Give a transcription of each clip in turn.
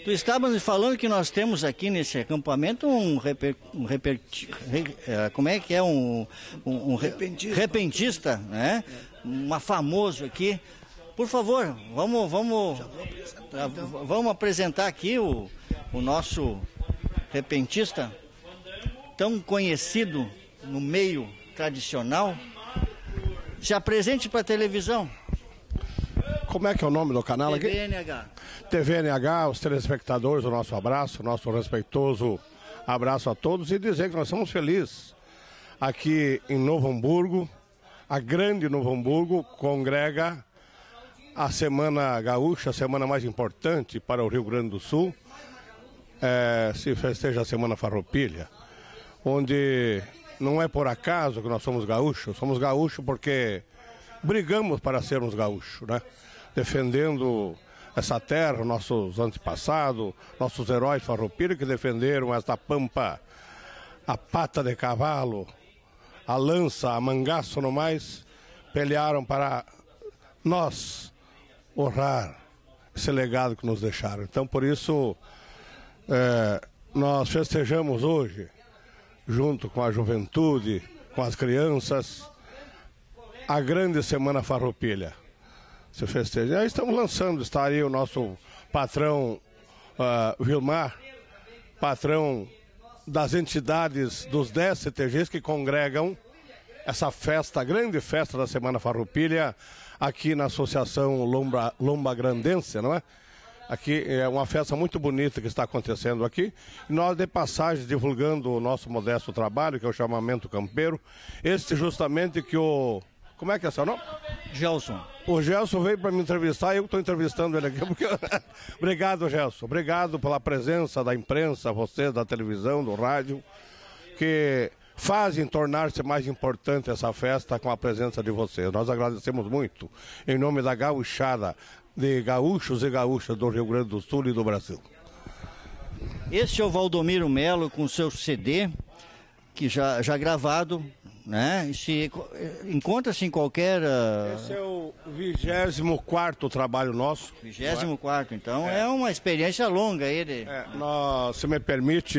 Tu estavas me falando que nós temos aqui nesse acampamento repentista, né? Famoso aqui. Por favor, vamos apresentar aqui o nosso repentista, tão conhecido no meio tradicional. Se apresente para a televisão. Como é que é o nome do canal aqui? TVNH. TVNH, os telespectadores, o nosso abraço, o nosso respeitoso abraço a todos e dizer que nós somos felizes. Aqui em Novo Hamburgo, a grande Novo Hamburgo congrega a Semana Gaúcha, a semana mais importante para o Rio Grande do Sul. Se festeja a Semana Farroupilha, onde não é por acaso que nós somos gaúchos porque brigamos para sermos gaúchos, né? Defendendo essa terra, nossos antepassados, nossos heróis farroupilhas que defenderam esta pampa, a pata de cavalo, a lança, a mangaço no mais, pelearam para nós honrar esse legado que nos deixaram. Então, por isso, nós festejamos hoje, junto com a juventude, com as crianças, a grande Semana Farroupilha. Se festeja. Aí estamos lançando, está aí o nosso patrão Vilmar, patrão das entidades dos 10 CTGs que congregam essa festa, a grande festa da Semana Farroupilha, aqui na Associação Lomba Grandense, não é? Aqui é uma festa muito bonita que está acontecendo aqui. E nós, de passagem, divulgando o nosso modesto trabalho, que é o Chamamento Campeiro. Este justamente que o... Como é que é seu nome? Gelson. O Gelson veio para me entrevistar e eu estou entrevistando ele aqui. Porque... Obrigado, Gelson. Obrigado pela presença da imprensa, você, da televisão, do rádio, que fazem tornar-se mais importante essa festa com a presença de vocês. Nós agradecemos muito, em nome da gauchada, de gaúchos e gaúchas do Rio Grande do Sul e do Brasil. Este é o Valdomiro Melo com seu CD, que já gravado, né? Encontra-se em qualquer... Esse é o 24º trabalho nosso. 24º, então é uma experiência longa ele. Se me permite,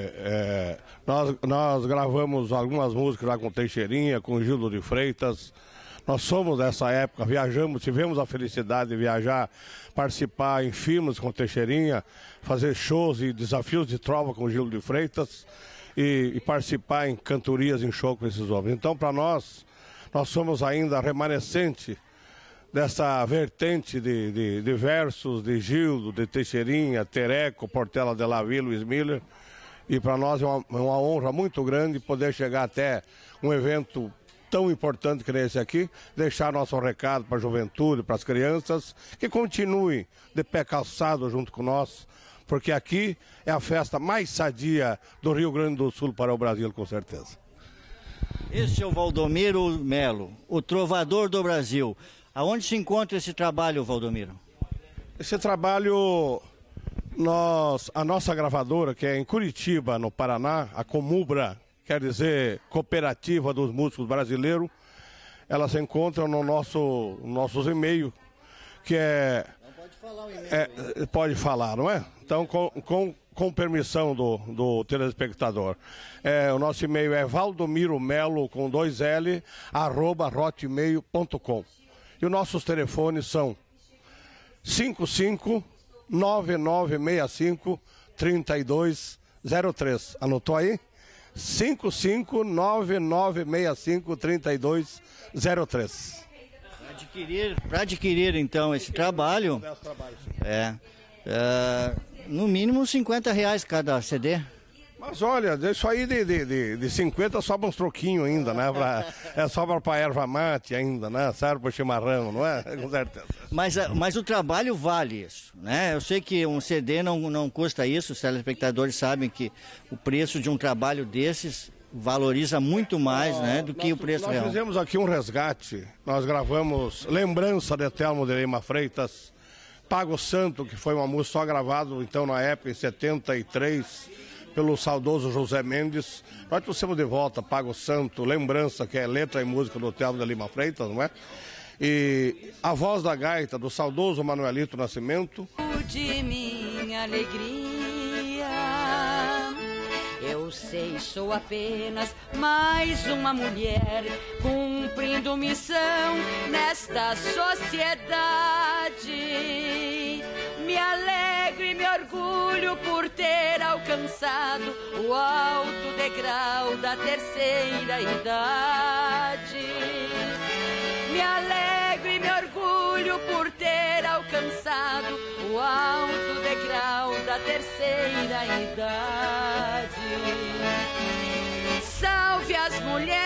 nós gravamos algumas músicas lá com Teixeirinha, com Gildo de Freitas. Nós somos dessa época, viajamos, tivemos a felicidade de viajar, participar em filmes com Teixeirinha, fazer shows e desafios de trova com Gildo de Freitas e participar em cantorias, em show com esses homens. Então, para nós somos ainda remanescente dessa vertente de versos de Gildo, de Teixeirinha, Tereco, Portela de la Vila, Luiz Miller. E para nós é uma honra muito grande poder chegar até um evento tão importante que esse aqui, deixar nosso recado para a juventude, para as crianças, que continuem de pé calçado junto com nós, porque aqui é a festa mais sadia do Rio Grande do Sul para o Brasil, com certeza. Este é o Valdomiro Melo, o trovador do Brasil. Aonde se encontra esse trabalho, Valdomiro? Esse trabalho, a nossa gravadora, que é em Curitiba, no Paraná, a Comubra, quer dizer, Cooperativa dos Músicos Brasileiros, ela se encontra no nossos e-mails, que é... Não pode falar o e-mail. Pode falar, não é? Então, com permissão do telespectador. O nosso e-mail é valdomiromelo, com 2L, @hotmail.com. E os nossos telefones são 55-9965-3203. Anotou aí? 55-9965-3203. Para adquirir então esse trabalho, no mínimo R$50 cada CD. Mas olha, isso aí de 50 sobra uns troquinhos ainda, né? Sobra para erva mate ainda, né? Serve para chimarrão, não é? Com certeza. Mas o trabalho vale isso, né? Eu sei que um CD não custa isso, os telespectadores sabem que o preço de um trabalho desses valoriza muito mais, né, do que o preço real. Nós fizemos aqui um resgate, nós gravamos Lembrança de Telmo de Lima Freitas, Pago Santo, que foi uma música só gravada, então, na época, em 73, pelo saudoso José Mendes. Nós trouxemos de volta Pago Santo, Lembrança, que é letra e música do Telmo de Lima Freitas, não é? E a voz da gaita do saudoso Manuelito Nascimento. De minha minha alegria. Eu sei, sou apenas mais uma mulher cumprindo missão nesta sociedade. Me alegro e me orgulho por ter alcançado o alto degrau da terceira idade. Me alegro e me orgulho por ter alcançado o alto degrau da terceira idade. Salve as mulheres,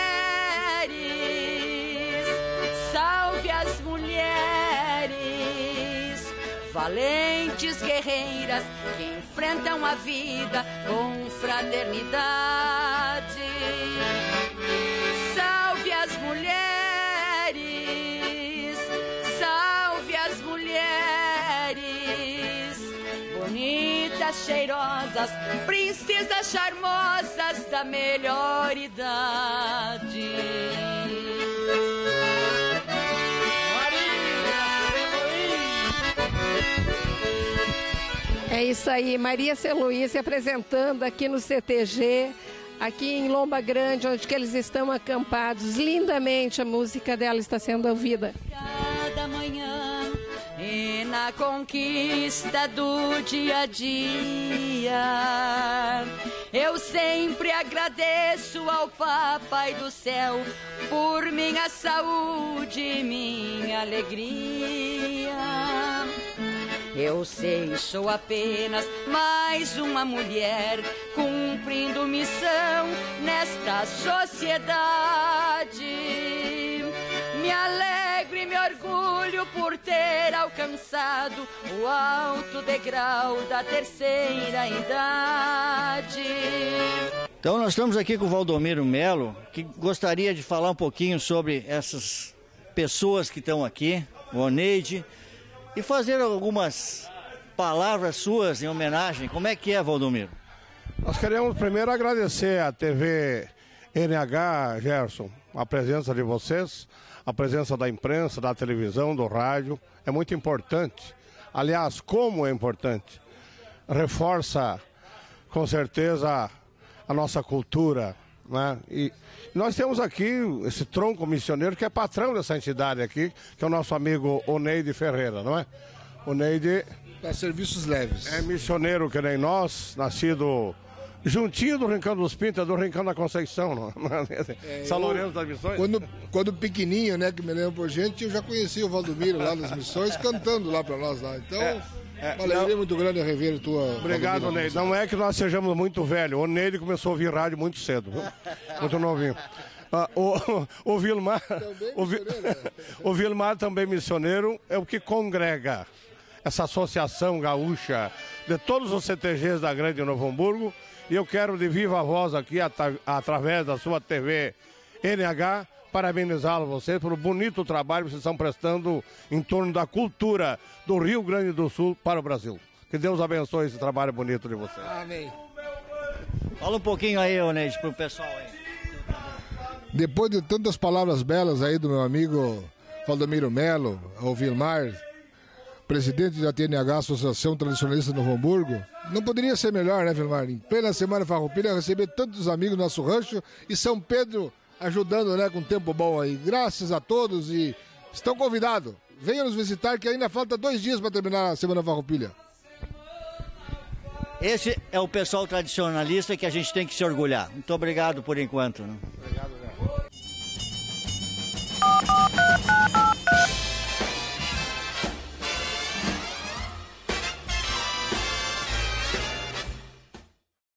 salve as mulheres, valentes guerreiras que enfrentam a vida com fraternidade. Salve as mulheres, salve as mulheres, bonitas, cheirosas, princesas charmosas da melhor idade. É isso aí, Maria Celuí se apresentando aqui no CTG, aqui em Lomba Grande, onde que eles estão acampados. Lindamente a música dela está sendo ouvida. Cada manhã e na conquista do dia a dia, eu sempre agradeço ao Papai do Céu por minha saúde e minha alegria. Eu sei, sou apenas mais uma mulher cumprindo missão nesta sociedade. Me alegro e me orgulho por ter alcançado o alto degrau da terceira idade. Então nós estamos aqui com o Valdomiro Melo, que gostaria de falar um pouquinho sobre essas pessoas que estão aqui, o Oneide, e fazer algumas palavras suas em homenagem. Como é que é, Valdomiro? Nós queremos primeiro agradecer à TV NH, Gerson, a presença de vocês, a presença da imprensa, da televisão, do rádio. É muito importante. Aliás, como é importante. Reforça, com certeza, a nossa cultura, né? E nós temos aqui esse tronco missioneiro que é patrão dessa entidade aqui, que é o nosso amigo Oneide Ferreira, não é? Oneide para serviços leves. É missioneiro que nem nós, nascido juntinho do Rincão dos Pintos, do Rincão da Conceição, não? São Lourenço das Missões. Quando pequenininho, né, que me lembro por gente, eu já conheci o Valdomiro lá nas missões, cantando lá para nós lá. Então, uma alegria muito grande rever a tua... Obrigado, Oneide. Não é que nós sejamos muito velhos. O Oneide começou a ouvir rádio muito cedo, viu? Muito novinho. O Vilmar, o Vilmar também missioneiro, é o que congrega essa associação gaúcha de todos os CTGs da Grande Novo Hamburgo. E eu quero de viva voz aqui, através da sua TV NH, parabenizá-lo vocês pelo bonito trabalho que vocês estão prestando em torno da cultura do Rio Grande do Sul para o Brasil. Que Deus abençoe esse trabalho bonito de vocês. Amém. Fala um pouquinho aí, Oneide, pro pessoal aí. Depois de tantas palavras belas aí do meu amigo Valdomiro Melo, o Vilmar, presidente da TNH, Associação Tradicionalista de Novo Hamburgo, não poderia ser melhor, né, Vilmar? Em plena Semana Farroupilha, receber tantos amigos do nosso rancho e São Pedro ajudando, né, com tempo bom aí. Graças a todos e estão convidados. Venham nos visitar que ainda falta 2 dias para terminar a Semana Farroupilha. Esse é o pessoal tradicionalista que a gente tem que se orgulhar. Muito obrigado por enquanto. Né? Obrigado.